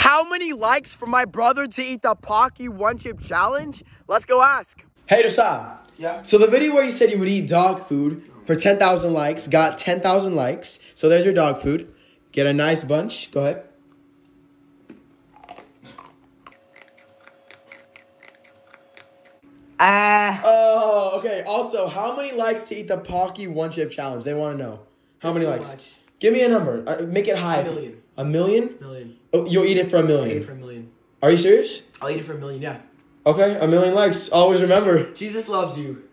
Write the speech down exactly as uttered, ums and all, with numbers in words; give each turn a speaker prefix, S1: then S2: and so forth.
S1: How many likes for my brother to eat the Paqui one chip challenge? Let's go ask. Hey, Desai.
S2: Yeah?
S1: So the video where you said you would eat dog food for ten thousand likes got ten thousand likes. So there's your dog food. Get a nice bunch. Go ahead.
S2: Ah. Uh,
S1: oh, okay. Also, how many likes to eat the Paqui one chip challenge? They want to know. How many likes?
S2: Much.
S1: Give me a number. Uh, make it high.
S2: A million.
S1: A million?
S2: Million.
S1: Oh, you'll eat it for a million.
S2: I'll eat it for a million.
S1: Are you serious?
S2: I'll eat it for a million, yeah.
S1: Okay, a million likes. Always remember.
S2: Jesus loves you.